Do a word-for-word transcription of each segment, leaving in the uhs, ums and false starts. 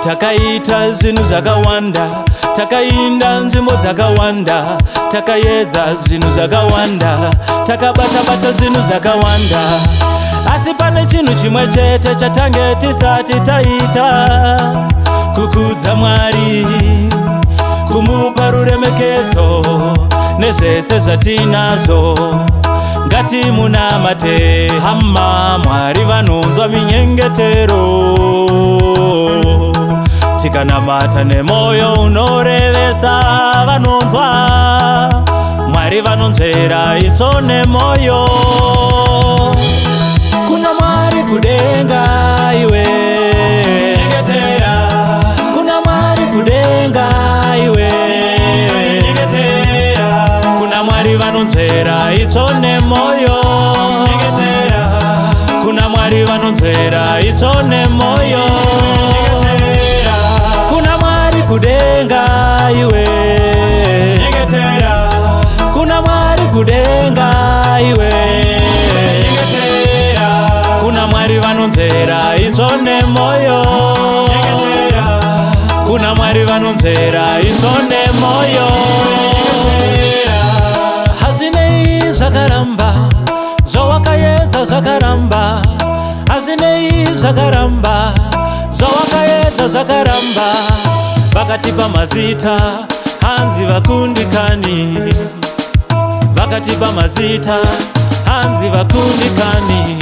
takaita zvinhu zvakawanda, takainda nzvimbo dzakawanda, takaedza zvinhu zvakawanda, takabata-bata zvinhu zvakawanda. Asi pane chinhu chimwe chete chatange tisati taita: kukudza Mwari, kumupa ruremekedzo nezvese zvatinazvo. Ngatimunamate hama Mwari, vanonzwa minyengetero. Tikanamata nemoyo unorevesa, vanonzwa Mwari, vanonzvera itso nemoyo. Kuna Mwari kudenga iwe, nyengetera. Kuna Mwari kudenga iwe, nyengetera. Kuna Mwari vanonzvera itso nemoyo, nyengetera. Kuna Mwari vanonzvera itso nemoyo, nyengetera. Kuna Mwari kudenga iwe, nyengetera. Kuna Mwari kudenga iwe, nyengetera. Kuna Mwari vanonzvera itso nemoyo, nyengetera. Kuna Mwari vanonzvera itso nemoyo, nyengetera. Hazvinei zvakaramba, zvawakaedza zvakaramba. Hazvinei zvakaramba, zvawakaedza zvakaramba. Vakatipa mazita, hanzi vakundikani. Vakatipa mazita, hanzi vakundikani.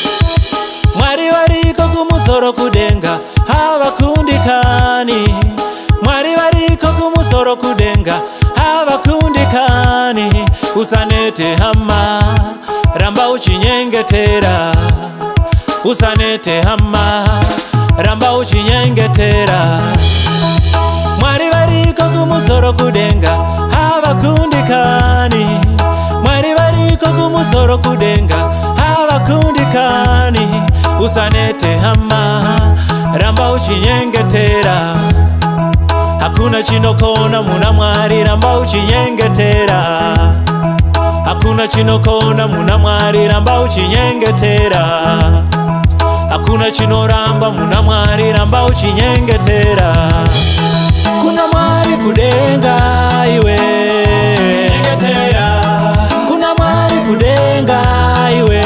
Mwari variko kumusoro kudenga, havakundikani. Mwari variko kumusoro kudenga, havakundikani. Usanete hama, ramba uchinyengetera. Usanete hama, ramba uchinyengetera. Mwari variko kumusoro kudenga, havakundikani. Mwari variko kumusoro kudenga, havakundikani. Usanete hama, ramba uchinyengetera. Hakuna chinokona muna Mwari, ramba uchinyengetera. Hakuna chinokona muna Mwari, ramba uchinyengetera. Hakuna chinoramba muna Mwari, ramba uchinyengetera. Kuna Mwari kudenga iwe, nyengetera. Kuna Mwari kudenga iwe,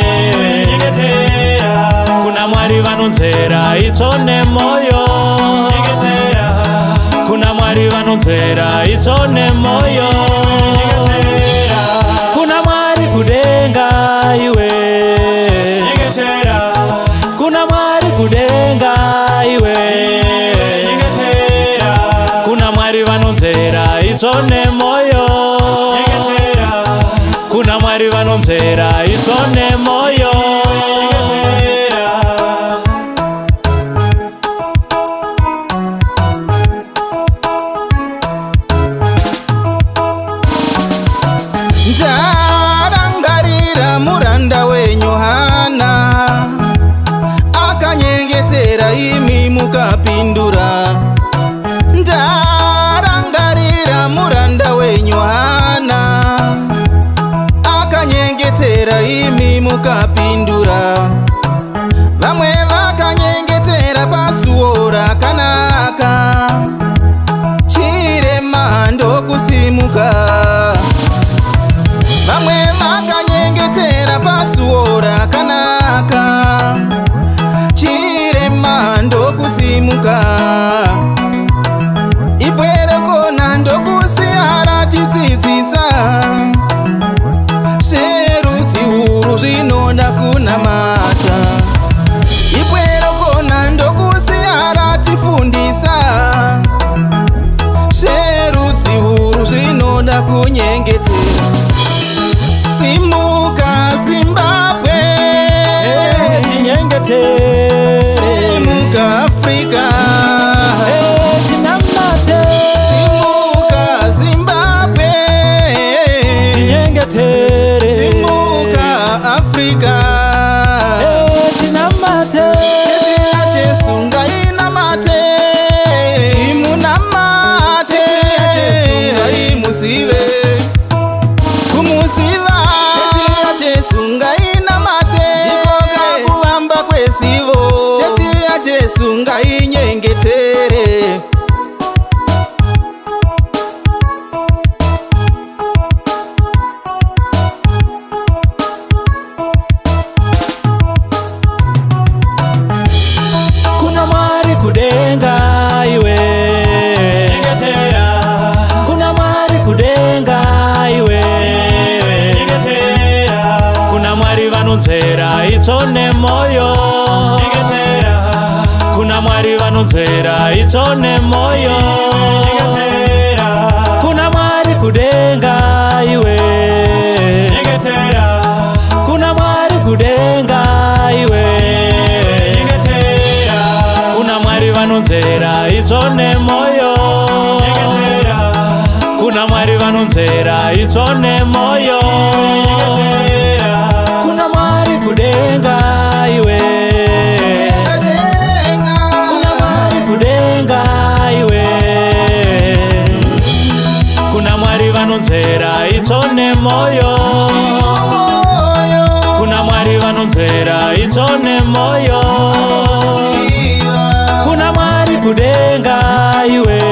nyengetera. Kuna Mwari vanonzvera itso nemoyo, nyengetera. Kuna Mwari vanonzvera itso nemoyo, nyengetera. Kuna Mwari kudenga iwe, nyengetera. Kuna Mwari kudenga iwe, nyengetera. Kuna Mwari vanonzvera itso nemoyo, nyengetera. Kuna Mwari vanonzvera itso nemoyo, nyengetera. Ndarangarira muranda wenyu Hana, akanyengetera imi mukapindura. Ndarangarira muranda wenyu Hana, akanyengetera imi mukapindura. Vamwe vakanyengetera pasuo rakanaka, chirema ndokusimuka. Vamwe vakanyengetera pasuo rakanaka, chirema ndokusimuka. Ibwerekona ndokusiaratidzidzisa, zverudzi huru zvinoda kunamata. Ibwerekona ndokusiaratifundisa, zverudzi huru zvinoda kunyengetera. Simuka Zimbabwe, hey, tinyengetere. Simuka Afrika, hey. inyengetere. Kuna Mwari kudenga iwe nyengetera. Kuna Mwari kudenga iwe nyengetera. Kuna Mwari vanonzera itsone moyo nyengetera. Kuna Mwari vanonzera itsone moyo nyengetera. Kuna Mwari kudenga iwe nyengetera. Kuna Mwari kudenga iwe nyengetera. Kuna Mwari vanonzera itsone moyo nyengetera. Kuna Mwari vanonzera itsone moyo nyengetera. Kuna Mwari kudenga iwe. Kuna Mwari kudenga iwe. Kuna Mwari vanonzera itsone moyo. Kuna Mwari vanonzera itsone moyo. Kuna Mwari kudenga iwe.